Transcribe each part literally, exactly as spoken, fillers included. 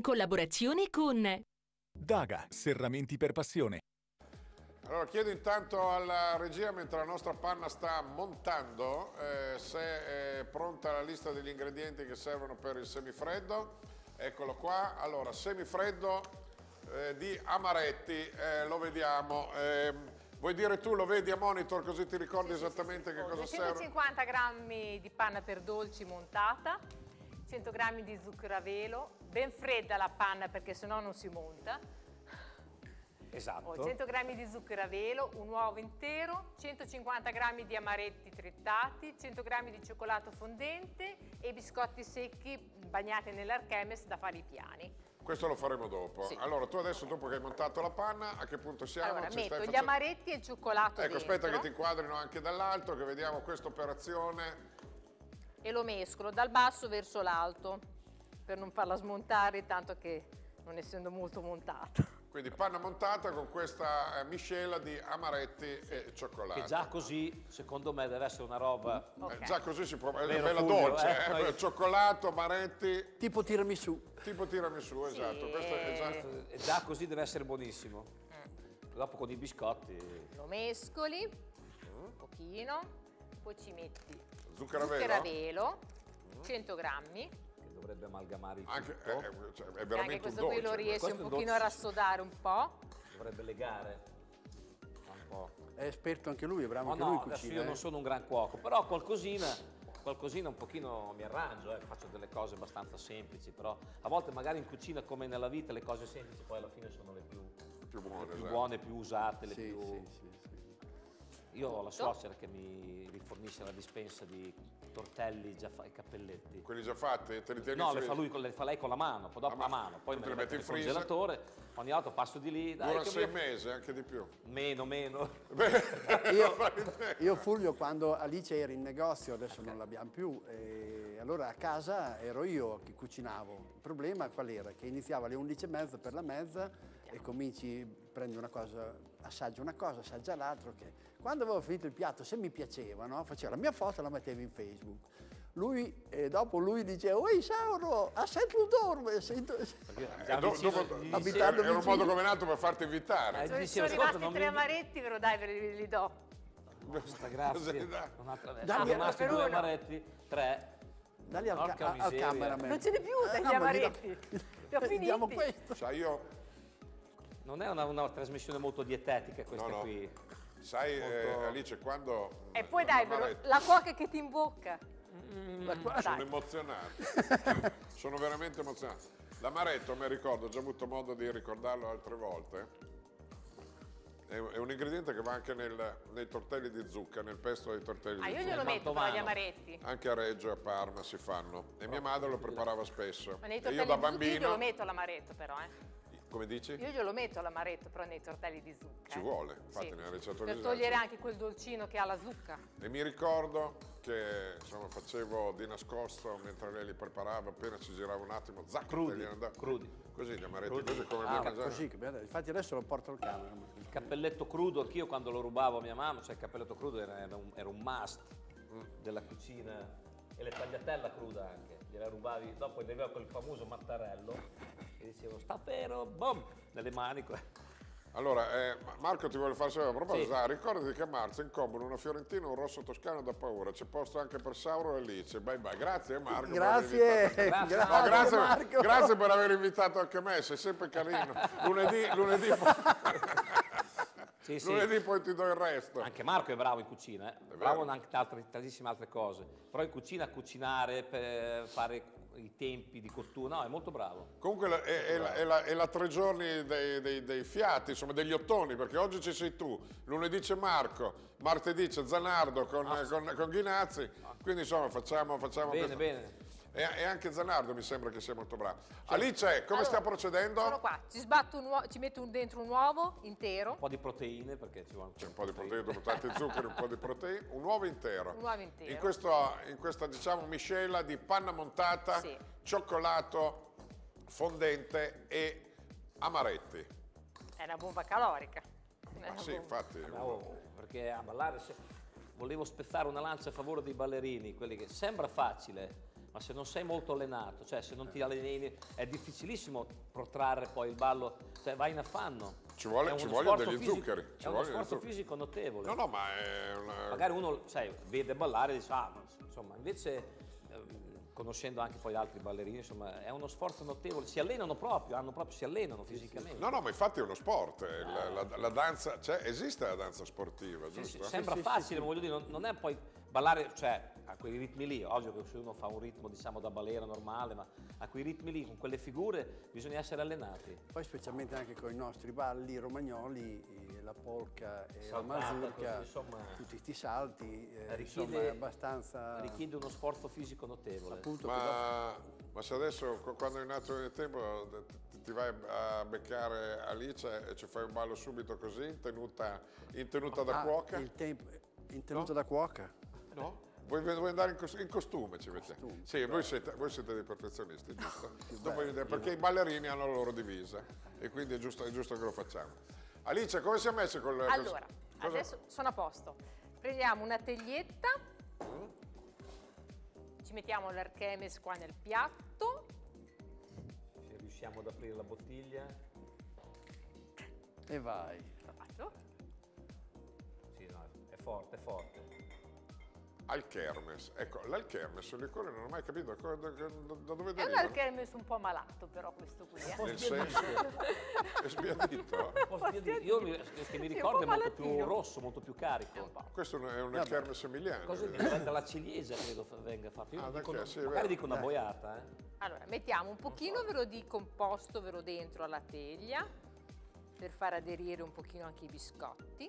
collaborazione con Daga, serramenti per passione. Allora chiedo intanto alla regia, mentre la nostra panna sta montando, eh, se è pronta la lista degli ingredienti che servono per il semifreddo. Eccolo qua. Allora, semifreddo eh, di amaretti, eh, lo vediamo. Eh, vuoi dire tu, lo vedi a monitor così ti ricordi Sì, esattamente sì, sì, che sì. cosa serve? duecentocinquanta grammi di panna per dolci montata, cento grammi di zucchero a velo, ben fredda la panna perché sennò non si monta. Esatto. cento grammi di zucchero a velo, un uovo intero, centocinquanta grammi di amaretti tritati, cento grammi di cioccolato fondente e biscotti secchi bagnati nell'archemes da fare i piani. Questo lo faremo dopo. Sì. Allora, tu adesso, dopo che hai montato la panna, a che punto siamo? Allora, Ci metto stai gli facendo... amaretti e il cioccolato Ecco, dentro. aspetta che ti inquadrino anche dall'alto, che vediamo questa operazione. E lo mescolo dal basso verso l'alto, per non farla smontare, tanto che non essendo molto montata. Quindi panna montata con questa eh, miscela di amaretti e cioccolato. Che già così, secondo me, deve essere una roba... Ok. Eh, già così si può... È Vero, bella Fulvio, dolce, eh, eh, poi- cioccolato, amaretti, Tipo tiramisù. tipo tiramisù, Sì. esatto. Questo è già... E già così deve essere buonissimo. Dopo con i biscotti... Lo mescoli, un pochino, poi ci metti Zucchero a zucchero a velo? velo, cento grammi, che dovrebbe amalgamare il Anche, tutto. eh, eh, cioè, è e anche veramente un questo qui dolce. lo riesce Questo un è un pochino dolce, a sì, sì. rassodare un po'. Dovrebbe legare. Fa un po'. È esperto anche lui, è bravo No, anche no, lui in adesso cucina. io eh. non sono un gran cuoco, però qualcosina, qualcosina un pochino mi arrangio, eh, faccio delle cose abbastanza semplici, però a volte magari in cucina come nella vita le cose semplici poi alla fine sono le più, più buone, le più esatto. buone, più usate, le Sì, più... sì, sì, sì. Io ho la suocera che mi rifornisce la dispensa di tortelli già fatti, i cappelletti. Quelli già fatti? Te li tieni No, in le fa, freezer? lui, con- le fa lei con la mano, poi dopo Ah, a ma mano, poi tu me te le le metto metti nel in freezer? congelatore, ogni volta passo di lì, dai, Dura che sei mi- mesi, anche di più. meno, meno. Io, io Fulvio, quando Alice era in negozio, adesso non l'abbiamo più, e allora a casa ero io che cucinavo. Il problema qual era? Che iniziava alle undici e mezza per la mezza e cominci, prendi una cosa, assaggia una cosa, assaggia l'altro. Che... Quando avevo finito il piatto, se mi piaceva, no? Faceva la mia foto e la mettevo in Facebook. Lui, e dopo lui diceva, oi Sauro, a sento dorme, sento... Perché Eh, già do- vicino- dopo- gli- abitando era un vicino. modo come nato per farti invitare. Eh, Sono, dicevo, sono ascolta, rimasti non tre mi- amaretti, ve lo dai, ve li, li do. Basta, grazie. Così, dai. Un'altra vez- Dammi- Sono rimasti per due uno. amaretti, tre. Dagli al, Porca ca- al miseria. cameraman. Non ce n'è più degli no, ma gli do- amaretti. Li ho finiti. Diamo questo. Sai, io, Non è una, una trasmissione molto dietetica questa No, no. qui. sai eh, Molto- Alice, quando... E poi dai, ve lo- l'amaretto- la cuoca che ti imbocca. Sono Dai. emozionato, sono veramente emozionato. L'amaretto, mi ricordo, ho già avuto modo di ricordarlo altre volte, è, è un ingrediente che va anche nel- nei tortelli di zucca, nel pesto dei tortelli Ah, di io zucca. glielo metto però mantovano. gli amaretti. Anche a Reggio e a Parma si fanno e mia madre lo preparava spesso. Ma nei E tortelli io da di zucca io bambino, glielo metto l'amaretto però, eh. come dici? Io glielo metto l'amaretto però nei tortelli di zucca. Ci eh. vuole, infatti Sì. nella ricetta Per di togliere Reggio. anche quel dolcino che ha la zucca. E mi ricordo che insomma facevo di nascosto mentre lei li preparava, appena ci girava un attimo, zac, Crudi, te li andava- crudi. Così gli amaretti, Crudi. così come Ah, li mangiavo. Così, che bello. Infatti adesso lo porto al cameraman. Il cappelletto crudo, anch'io quando lo rubavo a mia mamma, cioè il cappelletto crudo era, era un, era un must della cucina e le tagliatella cruda anche. Gliela rubavi, dopo arrivava quel famoso mattarello e dicevo sta vero, boom, nelle mani. Allora, eh, Marco ti vuole fare sapere, a proposito, Sì. ah, ricordati che a marzo incombono una fiorentina e un rosso toscano da paura, c'è posto anche per Sauro e Alice, bye bye, grazie Marco. per aver Grazie, invitato- Grazie. grazie, No, grazie, Marco. grazie per aver invitato anche me, sei sempre carino. Lunedì, lunedì, Sì, sì. lunedì poi ti do il resto. Anche Marco è bravo in cucina, eh? bravo in anche altre, tantissime altre cose, però in cucina a cucinare, per fare i tempi di cottura, no, è molto bravo. Comunque la- è, è la, è la- è la tre giorni dei, dei- dei fiati, insomma degli ottoni, perché oggi ci sei tu, lunedì c'è Marco, martedì c'è Zanardo con, con, con Ghinazzi, quindi insomma facciamo, facciamo Bene, questo. bene. E, e anche Zanardo mi sembra che sia molto bravo. Alice, come Allora, stia procedendo? Sono qua, ci sbatto un uovo, ci metto un- dentro un uovo intero, Un po' di proteine perché ci vuole C'è un po' di proteine, dopo tanti zuccheri, un po' di proteine, un uovo intero. un uovo intero. In, questo- in questa diciamo miscela di panna montata, Sì. cioccolato fondente e amaretti. È una bomba calorica. È Ah, una sì, bomba. infatti. Bravo, perché a ballare se- volevo spezzare una lancia a favore dei ballerini, quelli che sembra facile, ma se non sei molto allenato, cioè se non ti alleni, è difficilissimo protrarre poi il ballo, cioè vai in affanno. Ci, vuole, È ci uno vogliono sforzo degli fisico- zuccheri. Ci È uno vogliono degli sforzo zuccheri. fisico notevole. No, no, ma è una... Magari uno, sai, vede ballare e dice, ah, ma insomma, invece, ehm, conoscendo anche poi altri ballerini, insomma, è uno sforzo notevole, si allenano proprio, hanno proprio, si allenano fisicamente. No, no, ma infatti è uno sport, eh, la, la- la danza, cioè esiste la danza sportiva, Sì, sì, giusto? sembra facile, ma voglio dire, non, non è poi ballare, cioè a quei ritmi lì, ovvio che se uno fa un ritmo diciamo da balera normale, ma a quei ritmi lì, con quelle figure, bisogna essere allenati. Poi specialmente anche con i nostri balli romagnoli, eh, la polka e Saltata, la mazurka, così, insomma, tutti questi salti, eh, richiede- insomma è abbastanza... Richiede uno sforzo fisico notevole. appunto che Ma, ma se adesso, qu- quando è nato nel tempo, ti- ti vai a beccare Alice e ci fai un ballo subito così, in tenuta, in tenuta da Ah, cuoca? il tempo, in tenuta da cuoca? No? Vuoi, vuoi andare in, cos- in costume, ci metti? Costume, Sì, voi siete, voi siete dei perfezionisti, giusto? Dopo bello. vedete, perché i ballerini hanno la loro divisa e quindi è giusto, è giusto che lo facciamo. Alice, come si è messa col... col- Allora, cosa- adesso sono a posto. Prendiamo una teglietta, ci mettiamo l'Archemes qua nel piatto, Se riusciamo ad aprire la bottiglia, E vai. fatto. sì, no, è forte, è forte. Alchermes, ecco, l'Alchermes, un liquore non ho mai capito da, co- da- da- da dove È un deriva. Archemes un po' malato però questo qui. eh. Nel senso, è sbiadito. Un po' sbiadito. Io mi, che mi Sì, ricordo un è po' molto più malatino. rosso, molto più carico. È un po'. Questo è un Alchermes emiliano. Cosa dico? Dalla ciliegia credo fa- venga fatto. Io Ah, da dico che? una- Sì, è magari vero. dico una boiata, eh. Allora, mettiamo un pochino vero di composto vero dentro alla teglia per far aderire un pochino anche i biscotti.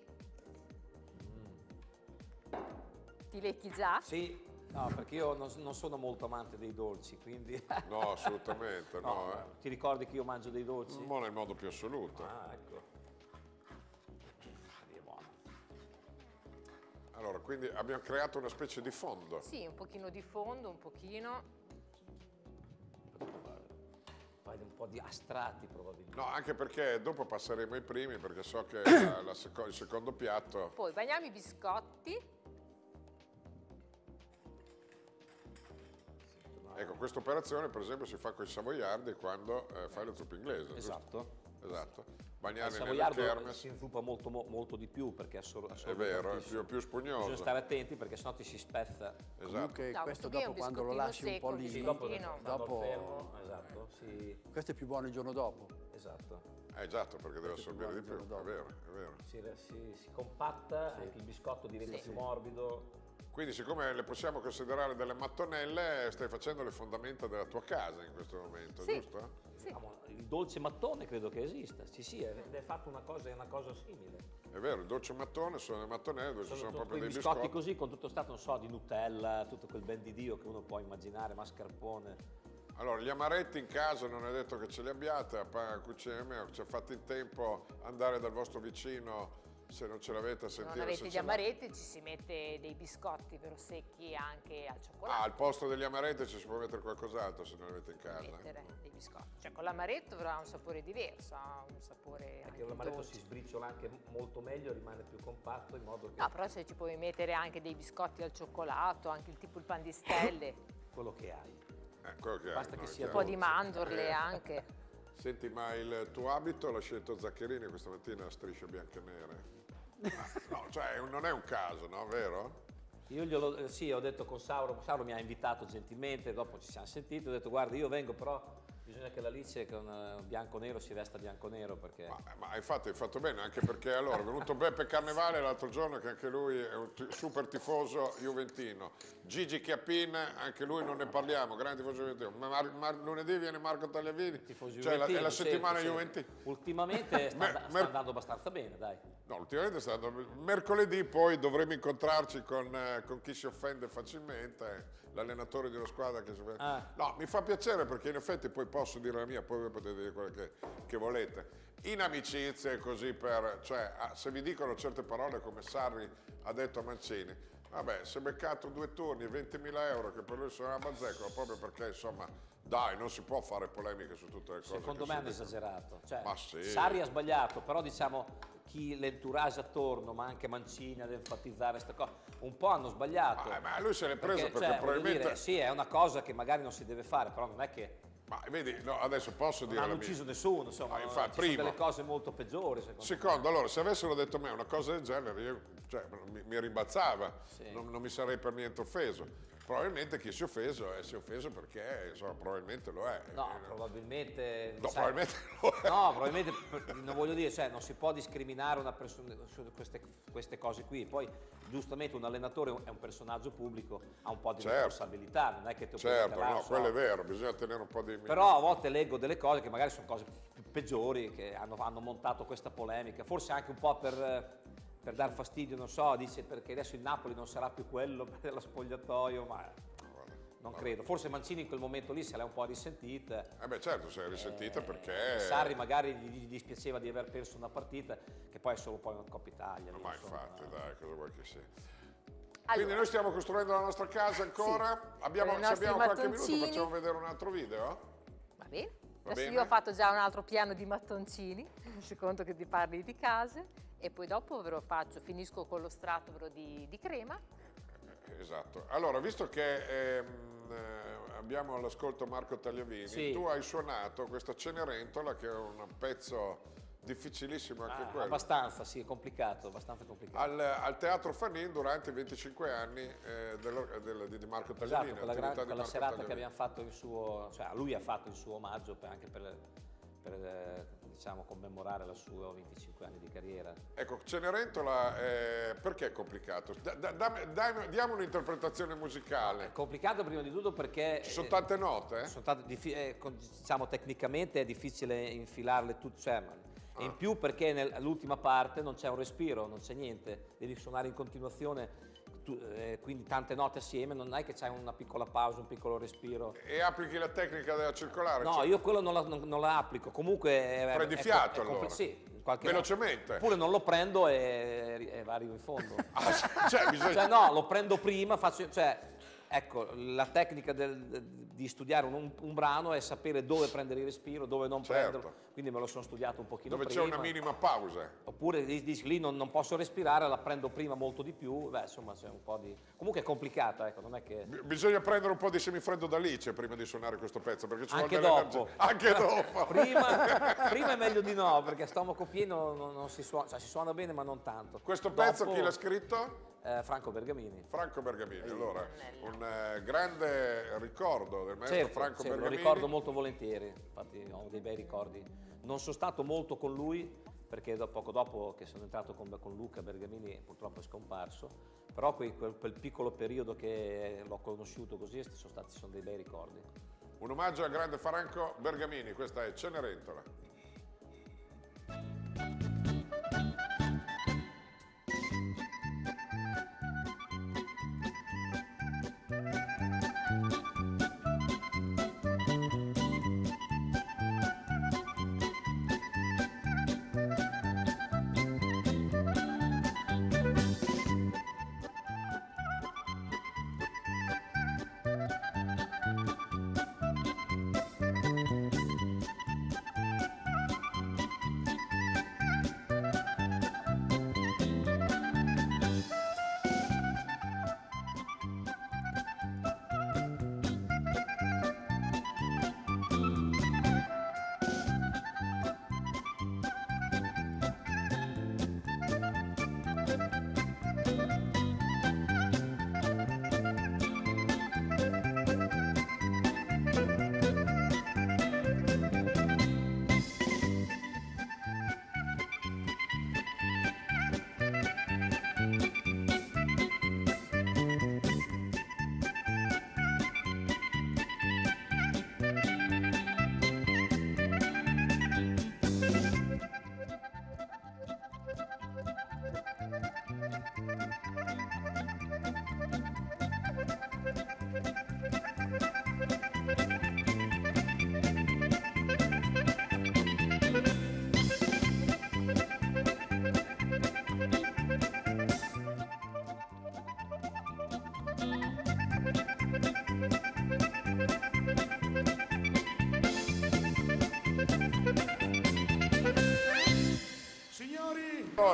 Ti lecchi già? Sì, no, perché io non, non sono molto amante dei dolci, quindi... No, assolutamente, no. No, eh. ti ricordi che io mangio dei dolci? Ma nel modo più assoluto. Ah, ecco. Lì è buono. Allora, quindi abbiamo creato una specie di fondo. Sì, un pochino di fondo, un pochino. Fai un po' di astratti probabilmente. No, anche perché dopo passeremo ai primi, perché so che la- la seco- il secondo piatto... Poi bagniamo i biscotti. Ecco, questa operazione per esempio si fa con i savoiardi quando eh, fai lo zuppo inglese, giusto? Esatto. Esatto. Il Bagnarli nella savoiardo kermes, si inzuppa molto, mo- molto di più perché assor- è assorbe vero, è tantissimo. più, più spugnoso. Bisogna stare attenti perché sennò ti si spezza. Esatto. Comunque No, questo questo qui è dopo un quando lo biscottino lasci un po' secco, lì, Sì, Sì, dopo, Biscottino. stando dopo- al fermo, esatto, sì, questo è più buono il giorno dopo. esatto. Eh, esatto, perché deve Questo è assorbire di più più, buono è vero, è vero. Si, si- si compatta, anche il biscotto diventa Sì. più morbido. Quindi siccome le possiamo considerare delle mattonelle, stai facendo le fondamenta della tua casa in questo momento, Sì. giusto? Sì. Diciamo, il dolce mattone credo che esista. Sì, sì, è, è fatto una cosa, è una cosa simile. È vero, il dolce mattone sono le mattonelle dove ci Sono, sono sono proprio quei dei biscotti biscotti. così con tutto stato, non so, di Nutella, tutto quel ben di Dio che uno può immaginare, mascarpone. Allora, gli amaretti in casa non è detto che ce li abbiate, a pa- a cucina mia, ci fate in tempo andare dal vostro vicino, se non ce l'avete, a Se non sentire avete se gli ce l'ha. amaretti ci si mette dei biscotti però secchi anche al Ah, cioccolato. al posto degli amaretti ci si può mettere qualcos'altro se non avete in casa. Mettere dei biscotti. Cioè con l'amaretto avrà un sapore diverso, ha un sapore Perché anche l'amaretto dolce. si sbriciola anche molto meglio, rimane più compatto in modo che No, però se ci puoi mettere anche dei biscotti al cioccolato, anche il tipo il pan di stelle, quello che hai. Eh, quello che Basta hai, che no, è sia un chiaro. po' di mandorle Eh. anche. Senti, ma il tuo abito l'ha scelto Zaccherini questa mattina a strisce bianche e nere? Ah, no, cioè non è un caso, no? Vero? Io glielo, eh, sì, ho detto con Sauro, Sauro mi ha invitato gentilmente, dopo ci siamo sentiti, ho detto guarda io vengo però bisogna che l'Alice con eh, bianco-nero si vesta bianco-nero perché... Ma, ma infatti hai fatto bene, anche perché allora è venuto Beppe Carnevale l'altro giorno che anche lui è un t- super tifoso juventino. Gigi Chiappin, anche lui non ne parliamo, grande tifoso juventino. Ma Mar- Mar- lunedì viene Marco Tagliavini, Tifoso cioè la- è la juventino, settimana certo, juventina. certo. Ultimamente sta, Mer- sta mer- andando abbastanza bene, dai. No, ultimamente è stato mercoledì, poi dovremo incontrarci con, eh, con chi si offende facilmente, l'allenatore di una squadra che si offende. Ah. No, mi fa piacere perché in effetti poi posso dire la mia, poi voi potete dire quello che, che volete. In amicizie così per, cioè ah, se vi dicono certe parole come Sarri ha detto a Mancini, vabbè, si è beccato due turni, ventimila euro che per lui sono una bazzeccola proprio perché insomma, dai, non si può fare polemiche su tutte le cose. Secondo che me si hanno dicono. esagerato. Cioè, Ma sì. Sarri ha sbagliato, però diciamo chi l'entourage attorno, ma anche Mancini ad enfatizzare questa cosa, un po' hanno sbagliato. Ah, ma lui se l'è preso perché, cioè, voglio probabilmente... dire, sì, è una cosa che magari non si deve fare, però non è che Ma vedi, no, adesso posso non dire hanno la mia. ucciso nessuno, insomma, Ah, no, infatti, ci sono primo. delle cose molto peggiori, secondo me. Secondo, allora, se avessero detto a me una cosa del genere, io, cioè, mi, mi rimbalzava, Sì. non, non mi sarei per niente offeso. Probabilmente chi si è offeso è si è offeso perché, insomma, probabilmente lo è. No, probabilmente... No, sai, probabilmente lo è. No, probabilmente, per- non voglio dire, cioè, non si può discriminare una persona su queste, queste cose qui. Poi, giustamente, un allenatore è un personaggio pubblico, ha un po' di Certo. responsabilità, non è che te lo puoi Certo, mettere là, no, non so. quello è vero, bisogna tenere un po' di... Però a volte leggo delle cose che magari sono cose più peggiori, che hanno, hanno montato questa polemica, forse anche un po' per, per dar fastidio, non so, dice perché adesso il Napoli non sarà più quello dello spogliatoio, ma non credo. Forse Mancini in quel momento lì se l'è un po' risentita. Eh beh, certo, si è risentita perché... Sarri magari gli, gli dispiaceva di aver perso una partita, che poi è solo poi una Coppa Italia. No, lì, ma insomma. infatti, dai, cosa vuoi che sia. Allora, Quindi noi stiamo costruendo la nostra casa ancora. Abbiamo, con i se nostri abbiamo qualche minuto mattoncini. facciamo vedere un altro video. Va bene. Va Adesso bene. io ho fatto già un altro piano di mattoncini, secondo che ti parli di case, e poi dopo ve lo faccio, finisco con lo strato ve lo di, di crema. Esatto. Allora, visto che ehm, eh, abbiamo all'ascolto Marco Tagliavini, Sì. tu hai suonato questa Cenerentola che è un pezzo difficilissimo anche Ah, quello. abbastanza, sì, è complicato, abbastanza complicato. Al, al Teatro Fanin durante i venticinque anni eh, dello- del- di, di Marco Tagliavini. Esatto, quella, attività gran- di quella Marco serata che Tagliavini. abbiamo fatto il suo, cioè lui ha fatto il suo omaggio per- anche per, per, eh, diciamo, commemorare la sua venticinque anni di carriera. Ecco, Cenerentola eh, perché è complicato? Da- da- dammi- dammi- diamo un'interpretazione musicale. È complicato prima di tutto perché... Ci sono eh, tante note, eh? sono tante diffi- eh, con- diciamo tecnicamente è difficile infilarle tutte, cioè, ma- e in più perché nell'ultima parte non c'è un respiro, non c'è niente, devi suonare in continuazione, tu- eh, quindi tante note assieme, non è che c'è una piccola pausa, un piccolo respiro. E applichi la tecnica della circolare? No, cioè- io quello non la, non- non la applico, comunque... È, Prendi è- fiato, è compl- allora? Sì, in qualche Velocemente? Oppure non lo prendo e, e arrivo in fondo. Ah, sì, cioè, bisogna... Cioè no, lo prendo prima, faccio... Cioè, ecco, la tecnica del- di studiare un, un brano è sapere dove prendere il respiro, dove non Certo. prenderlo. Quindi me lo sono studiato un pochino dove c'è prima. una minima pausa. Oppure dici, dici, lì non, non posso respirare, la prendo prima molto di più. Beh, insomma, c'è un po' di... Comunque è complicata, ecco, non è che... B- Bisogna prendere un po' di semifreddo d'Alice prima di suonare questo pezzo, perché ci Anche vuole dopo. dell'energia. Anche dopo. prima, prima è meglio di no, perché stomaco pieno non, non si suona, cioè si suona bene ma non tanto. Questo pezzo Dopo, chi l'ha scritto? eh, Franco Bergamini. Franco Bergamini. Allora, un eh, grande ricordo del maestro Certo, Franco sì, lo Bergamini. ricordo molto volentieri, infatti ho dei bei ricordi. Non sono stato molto con lui, perché do- poco dopo che sono entrato con, con Luca Bergamini purtroppo è scomparso, però quei- quel, quel piccolo periodo che l'ho conosciuto così sono stati sono dei bei ricordi. Un omaggio al grande Franco Bergamini, questa è Cenerentola.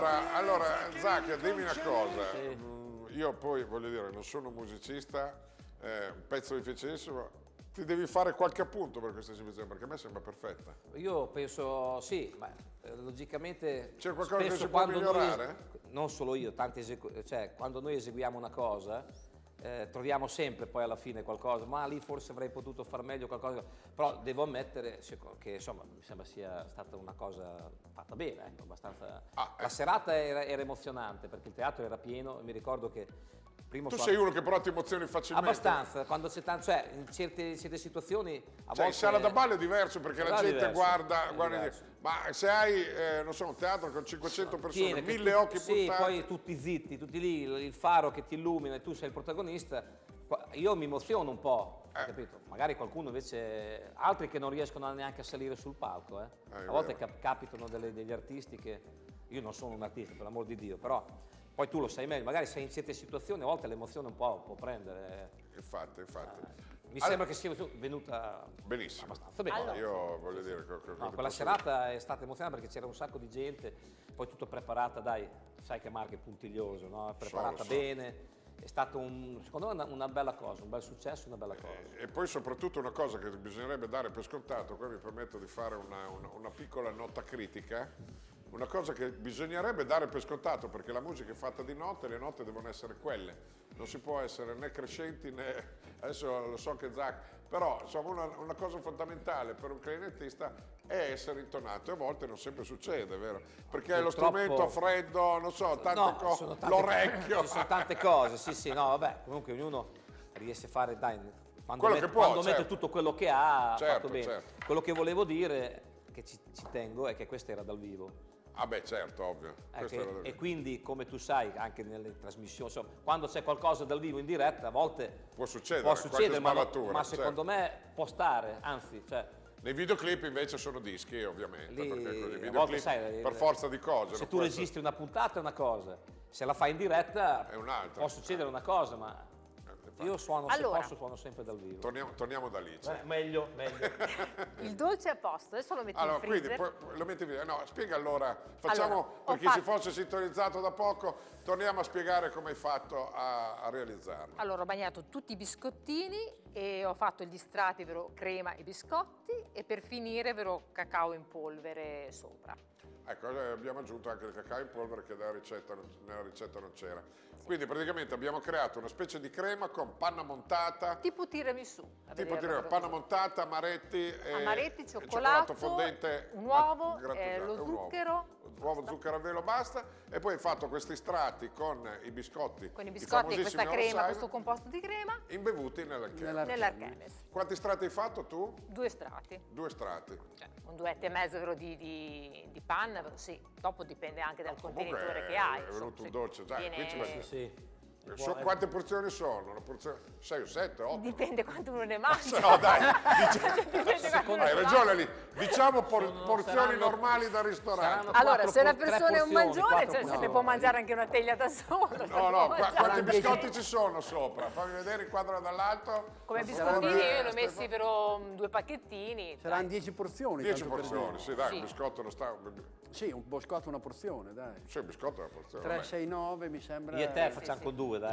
Allora, allora Zacchia, dimmi una cosa. Mm, Io poi, voglio dire, non sono musicista, è un pezzo difficilissimo. Ti devi fare qualche appunto per questa esibizione, perché a me sembra perfetta. Io penso sì, ma eh, logicamente C'è qualcosa che spesso si può quando noi- migliorare? non solo io, tanti esecu- cioè quando noi eseguiamo una cosa eh, troviamo sempre poi alla fine qualcosa, ma lì forse avrei potuto far meglio qualcosa, però devo ammettere seco- che insomma mi sembra sia stata una cosa fatta bene, ecco, abbastanza. Ah, La eh. serata era, era emozionante perché il teatro era pieno e mi ricordo che primo Tu fa- sei uno che però ti emozioni facilmente. abbastanza, quando c'è tanto, cioè in certe, certe situazioni a Cioè, in volte sala da ballo è diverso perché la È gente diverso, guarda, è guarda diverso. ma se hai, eh, non so, un teatro con cinquecento persone, Tiene, che mille tu- occhi sì, puntati. poi tutti zitti, tutti lì, il il faro che ti illumina e tu sei il protagonista, qua- io mi emoziono un po', Eh. capito? Magari qualcuno invece, altri che non riescono neanche a salire sul palco, eh. Eh, è A volte vero. cap- capitano delle- degli artisti che, io non sono un artista per l'amor di Dio, però poi tu lo sai meglio, magari sei in certe situazioni, a volte l'emozione un po' può prendere. Infatti, infatti. Mi sembra che sia venuta Benissimo. abbastanza bene. Allora. Io voglio dire, co- co- No, ti quella posso serata è stata emozionante perché c'era un sacco di gente, poi tutto preparata, dai, sai che Marco è puntiglioso, no? È preparata so. bene, è stato un, secondo me una, una bella cosa, un bel successo, una bella cosa. E poi soprattutto una cosa che bisognerebbe dare per scontato, qua mi permetto di fare una, una- una piccola nota critica, una cosa che bisognerebbe dare per scontato perché la musica è fatta di note e le note devono essere quelle, non si può essere né crescenti né, adesso lo so che Zac, però insomma una, una cosa fondamentale per un clarinettista è essere intonato e a volte non sempre succede, vero? Perché lo Purtroppo- strumento freddo, non so, tante No, cose, sono tante- l'orecchio. Ci sono tante cose, sì sì, no vabbè, comunque ognuno riesce a fare, dai, quando, Quello met- che può, quando mette certo. tutto quello che ha, ha Certo, fatto bene. certo. Quello che volevo dire, che ci, ci tengo, è che questo era dal vivo. Ah beh certo, ovvio. Eh, Questo che- era da- e quindi, come tu sai, anche nelle trasmissioni, insomma, quando c'è qualcosa dal vivo in diretta, a volte Può succedere, può qualche succedere, ma, sbavatura, ma secondo certo. me può stare, anzi, cioè, Nei videoclip invece sono dischi, ovviamente, lì, perché con i a volte, videoclip sai, per forza di cose. se non tu può registri una puntata è una cosa, se la fai in diretta È un'altra. può succedere una cosa, ma essere- io suono, Allora. se posso, suono sempre dal vivo. Torniamo, torniamo da lì. cioè. Eh, meglio, meglio. Il dolce è a posto, adesso lo metti Allora, in freezer. quindi poi lo metti via. No, spiega allora, facciamo Allora, per ho chi si fatto- fosse sintonizzato da poco, torniamo a spiegare come hai fatto a, a realizzarlo. Allora, ho bagnato tutti i biscottini e ho fatto gli strati, ovvero crema e biscotti, e per finire, ovvero cacao in polvere sopra. Ecco, eh, abbiamo aggiunto anche il cacao in polvere che nella ricetta, non- nella ricetta non c'era. Quindi praticamente abbiamo creato una specie di crema con panna montata, Tipo tiramisù. a tipo vederla dire, proprio panna così. montata, amaretti, e, Amaretti, e cioccolato, fondente, un ma- uovo, grattugiato, eh, lo un uovo. zucchero. Uovo, zucchero a velo, basta. E poi hai fatto questi strati con i biscotti. Con i i biscotti e questa famosissimi crema, Orsai, questo composto di crema, imbevuti nell'archeo. Nella- nell'Archemes. Quanti strati hai fatto tu? Due strati. Due strati. Cioè, un duetto e mezzo vero, di, di, di panna, vero, sì. Dopo dipende anche dal Comunque contenitore è- che hai. è insomma, venuto un se dolce, dai, qui ci viene- va- Sì. So- quante porzioni sono? Una porzione? sei o sette, otto? Dipende quanto uno ne mangia. No, dai, dici- Dipende quanto uno hai ne ragione lì. Diciamo por- Sono- porzioni saranno- normali da ristorante. saranno Allora, quattro se una por- tre persona è un porzioni, mangione, quattro cioè, se ne porzioni. può mangiare anche una teglia da solo. se No, può no, qua- mangiare. quanti dieci. biscotti ci sono sopra? Fammi vedere, inquadra dall'alto. Come Saranno- biscottini io ne ho Eh, messi però due pacchettini. Saranno dieci porzioni. dieci tanto per porzioni, dire. sì, dai, Sì. un biscotto non sta... Sì, un biscotto una porzione, dai. Sì, un biscotto è una porzione. tre, vabbè. sei, nove mi sembra. Io e te eh, facciamo sì. con due, dai.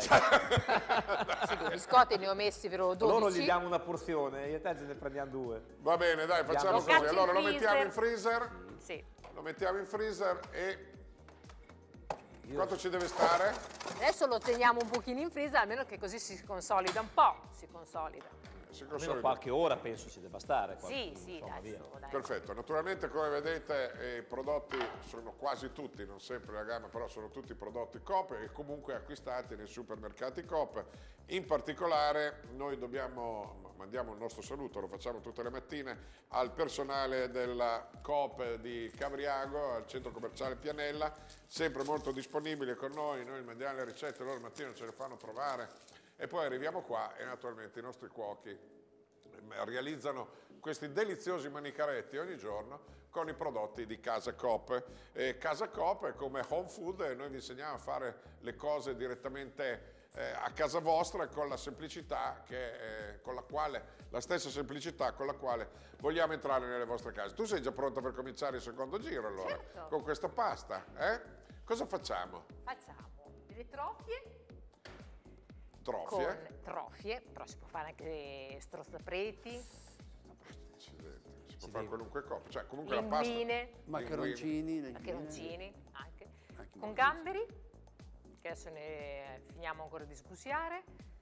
Sì, due biscotti ne ho messi però dodici. Loro gli diamo una porzione, io e te ce ne prendiamo due. Va bene, dai, facciamo Lo così. caccio in Allora lo mettiamo in freezer. freezer. Sì. Lo mettiamo in freezer e... Io- Quanto ci deve stare? Adesso lo teniamo un pochino in freezer, almeno che così si consolida un po'. Si consolida. Si Almeno consolida. qualche ora penso ci debba stare. Sì, qualche- sì, insomma, dai, via. su, dai. Perfetto, naturalmente come vedete eh, i prodotti sono quasi tutti, non sempre la gamma, però sono tutti prodotti Coop e comunque acquistati nei supermercati Coop. In particolare noi dobbiamo, mandiamo il nostro saluto, lo facciamo tutte le mattine, al personale della Coop di Cavriago, al centro commerciale Pianella, sempre molto disponibile con noi, noi mandiamo le ricette, loro al mattino ce le fanno provare e poi arriviamo qua e naturalmente i nostri cuochi realizzano questi deliziosi manicaretti ogni giorno con i prodotti di Casa Coop. E Casa Coop è come home food e noi vi insegniamo a fare le cose direttamente eh, a casa vostra con la semplicità che, eh, con la quale, la stessa semplicità con la quale vogliamo entrare nelle vostre case. Tu sei già pronta per cominciare il secondo giro allora? Certo. Con questa pasta, eh? Cosa facciamo? Facciamo delle trofie Trofie? con trofie, però si può fare anche strozzapreti, Accidenti, si può fare qualunque cosa. Cioè, comunque la pasta. linguine, Maccheroncini, le- maccheroncini anche, Anche con i gamberi, che adesso ne finiamo ancora di sgusciare,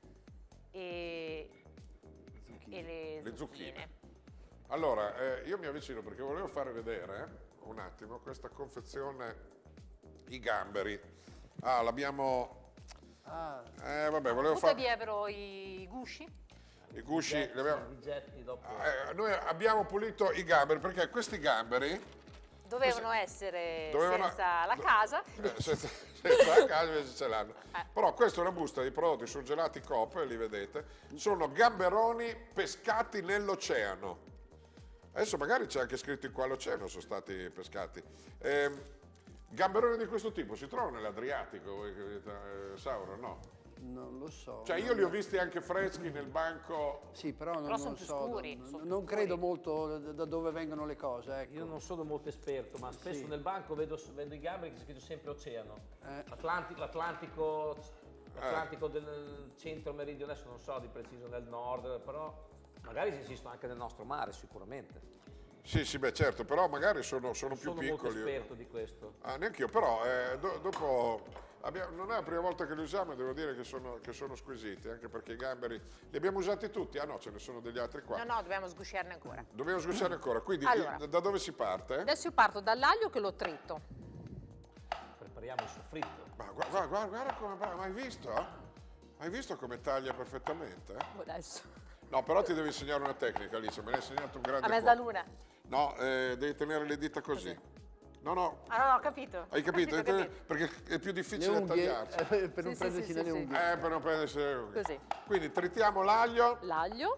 e, zucchine. e le, Le zucchine. zucchine. Allora, eh, io mi avvicino perché volevo fare vedere eh, un attimo questa confezione, i gamberi. Ah, l'abbiamo... Ah, Eh, vabbè, volevo Butta fare... dietro i gusci. I gusci, li abbiamo... I getti dopo. Eh, noi abbiamo pulito i gamberi perché questi gamberi... Dovevano essere Dovevano- senza la do- casa. eh, senza, senza la casa invece ce l'hanno. Eh. Però questa è una busta di prodotti surgelati Coop, li vedete. Sono gamberoni pescati nell'oceano. Adesso magari c'è anche scritto in quale oceano sono stati pescati. Ehm, gamberoni di questo tipo si trovano nell'Adriatico, voi che- eh, Sauro, no? non lo so. Cioè io li ho visti anche freschi nel banco. Sì, però non, Però non sono più so, scuri, non, sono più non scuri. credo molto da, da dove vengono le cose, ecco. Io non sono molto esperto, ma spesso Sì. nel banco vedo, vedo i gamberi che c'è scritto sempre oceano. Eh. Atlanti- L'Atlantico, l'Atlantico del centro meridione, adesso non so di preciso nel nord, però magari esistono anche nel nostro mare sicuramente. Sì, sì, beh certo, però magari sono, sono più Sono molto piccoli. esperto di questo. Ah, neanche io, però eh, do- dopo abbiamo- non è la prima volta che li usiamo e devo dire che sono, che sono squisiti, anche perché i gamberi li abbiamo usati tutti. Ah no, ce ne sono degli altri qua. No, no, dobbiamo sgusciarne ancora. Dobbiamo sgusciare ancora, quindi Allora. eh, da dove si parte? Adesso io parto dall'aglio che l'ho trito. Prepariamo il soffritto. Ma guarda, guarda, guarda come ma hai visto? Hai visto come taglia perfettamente? Adesso. No, però ti devo insegnare una tecnica, Alice, me l'hai insegnato un grande A mezza cuoco. luna. No, eh, devi tenere le dita così. No, no, Ah, no, ho capito. hai capito? Ho Devi capito. tenere- perché è più Le difficile unghie, tagliarsi. eh, per non Sì, sì, prendersi sì, nelle sì, sì. unghie. Eh, per non prendersi le unghie. Così. Quindi tritiamo l'aglio, L'aglio.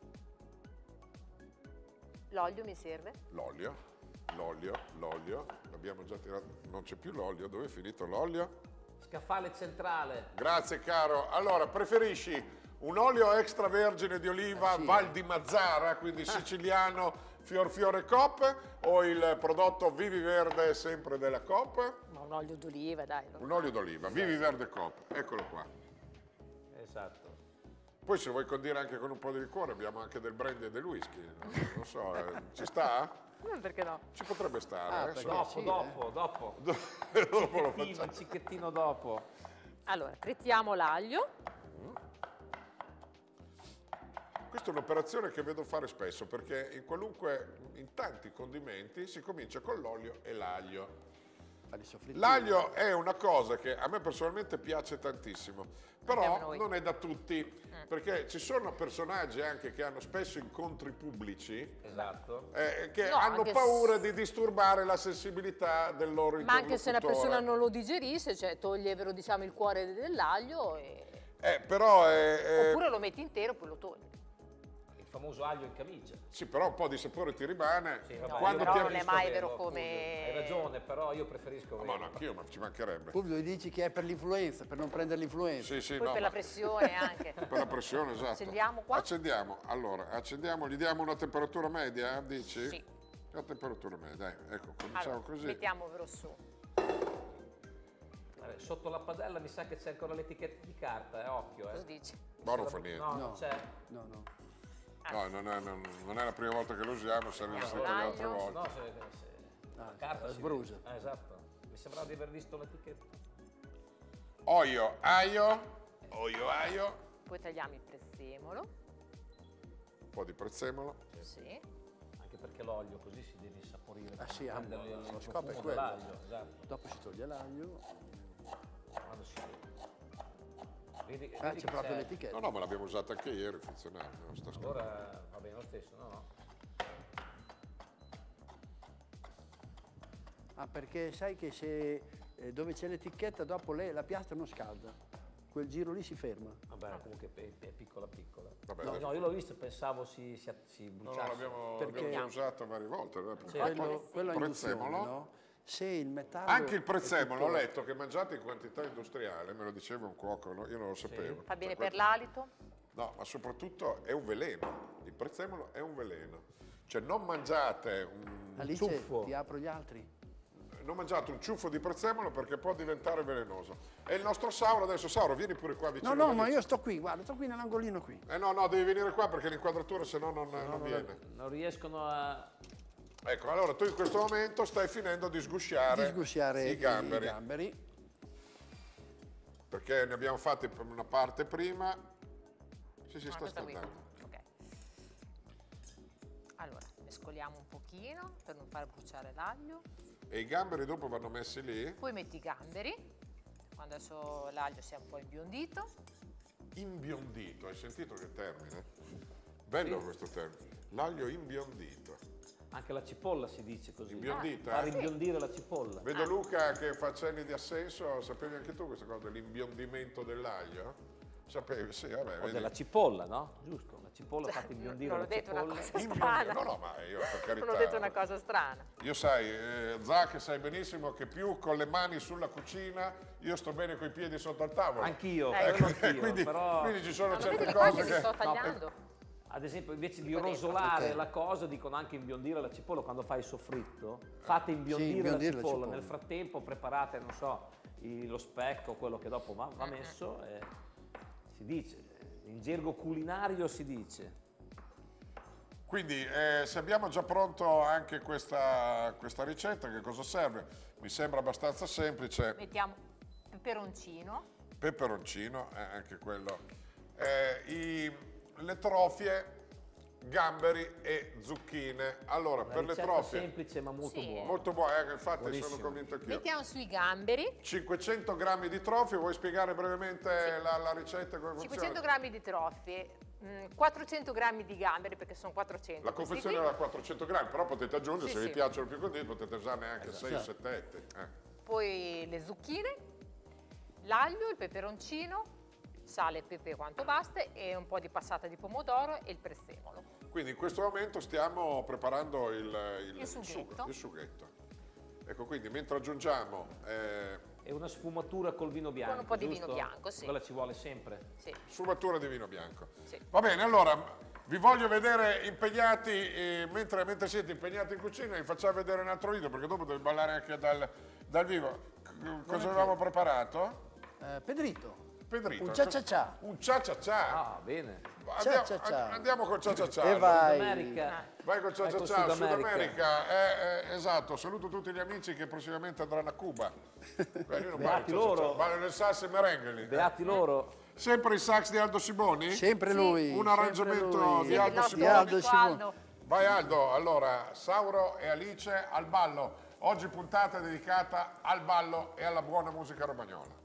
L'olio mi serve. l'olio, l'olio, l'olio. L'abbiamo già tirato. Non c'è più l'olio. Dove è finito l'olio? Scaffale centrale. Grazie, caro. Allora, preferisci un olio extravergine di oliva Eh sì. Val di Mazzara, quindi siciliano, Fior Fiore Coop, o il prodotto Vivi Verde sempre della Coop? Ma un olio d'oliva, dai. Un olio d'oliva, Vivi Verde Coop. Eccolo qua. Esatto. Poi se vuoi condire anche con un po' di liquore abbiamo anche del brandy e del whisky. Non, non so, eh, ci sta? Mm, perché no? Ci potrebbe stare. Ah, eh, perché- so- Dopo, sì, eh. dopo, dopo. Dopo lo Cicchettino, facciamo. un cicchettino dopo. Allora, tritiamo l'aglio. Questa è un'operazione che vedo fare spesso perché in qualunque, in tanti condimenti si comincia con l'olio e l'aglio. Fare i soffritti. L'aglio è una cosa che a me personalmente piace tantissimo, Anche però a noi. non è da tutti, perché ci sono personaggi anche che hanno spesso incontri pubblici Esatto. eh, che No, hanno anche paura s- di disturbare la sensibilità del loro Ma anche se una interlocutore. persona non lo digerisce, cioè toglievero diciamo il cuore dell'aglio e... Eh, però è, è- oppure lo metti intero e poi lo togli. Il famoso aglio in camicia. sì, però un po' di sapore ti rimane. Sì, No, vabbè, Quando io ti- però non è mai preferisco vero averlo, come... Fulvio. Hai ragione, però io preferisco Ma no, averlo. anch'io, ma ci mancherebbe. Fulvio gli dici che è per l'influenza, per non prendere l'influenza. Sì, sì, Poi no, per ma- la pressione anche. per la pressione, esatto. Accendiamo qua? Accendiamo, allora, accendiamo, gli diamo una temperatura media, dici? Sì. La temperatura media, dai, ecco, cominciamo Allora, così. mettiamolo su. Vabbè, sotto la padella mi sa che c'è ancora l'etichetta di carta, eh, occhio. Cosa Eh. dici? Ma non fa niente. No, No, non No. c'è. No, no. non, è, non- non è la prima volta che lo usiamo, sarà Mettiamo esistito le altre l'aglio. volte. No, se, se- Ah, la carta si sbrucia. vede. Ah, esatto. Mi sembrava di aver visto l'etichetta. Olio, aglio, olio, aglio, Poi tagliamo il prezzemolo. un po' di prezzemolo. Sì. Anche perché l'olio così si deve insaporire. Ah, sì, ah, prenderli lo il scopo è profumo quello. dell'aglio, esatto. Dopo si toglie l'aglio. Quando si vedi, Ah, vedi c'è che proprio c'è- l'etichetta. No, no, ma l'abbiamo usata anche ieri, funzionava. non sta scappando. Allora va bene lo stesso, no? Ah, perché sai che se eh, dove c'è l'etichetta dopo lei, la piastra non scalda. Quel giro lì si ferma. Vabbè, comunque è, è piccola piccola. Vabbè, no, adesso- no, io l'ho visto e pensavo si, si, si No, no, bruciasse. l'abbiamo Perché- l'abbiamo già usata varie volte. eh, perché Sì. poi- Quello, quello a induzione, Prezzemolo. no? Se il metallo... Anche il è prezzemolo, tutto- ho letto che mangiate in quantità industriale, me lo diceva un cuoco, no? Io non lo sapevo. Fa bene Cioè, per l'alito. No, ma soprattutto è un veleno. Il prezzemolo è un veleno. Cioè non mangiate un... Alice, Ciuffo. ti apro gli altri? non mangiate un ciuffo di prezzemolo perché può diventare velenoso. E il nostro Sauro, adesso Sauro, vieni pure qua vicino. No, no, ma all'Alice. io sto qui, guarda, sto qui nell'angolino qui. Eh no, no, devi venire qua perché l'inquadratura se no non, non Non, viene. non riescono a... Ecco, allora tu in questo momento stai finendo di sgusciare, Disgusciare i gamberi, i gamberi. perché ne abbiamo fatti per una parte prima. Sì, sì, Ah, sta questa qui. scaldando. Ok. Allora, mescoliamo un pochino per non far bruciare l'aglio. E i gamberi dopo vanno messi lì, Poi metti i gamberi, quando adesso l'aglio si è un po' imbiondito. imbiondito. Hai sentito che termine? Bello Sì. questo termine. L'aglio imbiondito. Anche la cipolla si dice così. Imbiondita? Far imbiondire la cipolla. Vedo Luca che fa cenni di assenso, sapevi anche tu questa cosa dell'imbiondimento dell'aglio? Sapevi? Sì, vabbè. O vedi. della cipolla, no? Giusto, la cipolla fatta imbiondire Non ho la detto una cipolla. cosa Imbiondito. strana. No, no, ma io per carità. Non ho detto una cosa strana. Io sai, eh, Zac, sai benissimo che più con le mani sulla cucina, io sto bene coi piedi sotto al tavolo. Anch'io, Ecco, quello anch'io, quindi, però quindi ci sono Ma lo certe vedi qua cose che che... mi sto tagliando? ad esempio invece di Tipo dentro. rosolare Ok. la cosa dicono anche imbiondire la cipolla quando fai il soffritto. Fate imbiondire, Sì, imbiondire la, la cipolla. cipolla. Nel frattempo preparate, non so, i- lo specco, quello che dopo va, va messo e si dice, in gergo culinario si dice. Quindi eh, se abbiamo già pronto anche questa, questa ricetta, che cosa serve? Mi sembra abbastanza semplice. Mettiamo peperoncino. Peperoncino, eh, anche quello. Eh, i- le trofie, gamberi e zucchine. Allora, Una per le ricetta trofie, semplice ma molto Sì. buona. molto buona, eh, infatti Buonissimo. sono convinto anch'io. Mettiamo sui gamberi cinquecento grammi di trofie, vuoi spiegare brevemente la, la ricetta come funziona? cinquecento grammi di trofie, mh, quattrocento grammi di gamberi perché sono quattrocento. La questi confezione qui. era quattrocento grammi, però potete aggiungere, Sì, se vi sì. piacciono più così, potete usarne anche Esatto. sei sette etti. Eh. Poi le zucchine, l'aglio, il peperoncino, sale e pepe quanto basta e un po' di passata di pomodoro e il prezzemolo. Quindi in questo momento stiamo preparando il, il, Il sughetto. sugo, il sughetto. Ecco, quindi mentre aggiungiamo eh, E una sfumatura col vino bianco. un po' di giusto? vino bianco, sì. Quella ci vuole sempre. Sì. sfumatura di vino bianco. Sì. Va bene, allora vi voglio vedere impegnati, eh, mentre, mentre siete impegnati in cucina, vi facciamo vedere un altro video, perché dopo devi ballare anche dal, dal vivo. C- Cosa avevamo preparato? Eh, Pedrito, Pedrito. un cia-cia-cia. Un cia-cia-cia. Ah, bene. Andiamo, Cia-cia-cia. andiamo col cia-cia-cia. E vai. America. Vai col Vai col cia-cia-cia, Sud Sud America. America. Eh, eh, esatto, saluto tutti gli amici che prossimamente andranno a Cuba. Beh, io non Beati ballo cia-cia-cia, loro. ballo nel sax e merengue lì. Beati loro. Sempre il sax di Aldo Simoni? Sempre Sì. lui. Un sempre arrangiamento lui. di Il Aldo nostro Di Simoni. Aldo amico Simoni. Aldo. Vai Aldo, allora, Sauro e Alice al ballo. Oggi puntata dedicata al ballo e alla buona musica romagnola.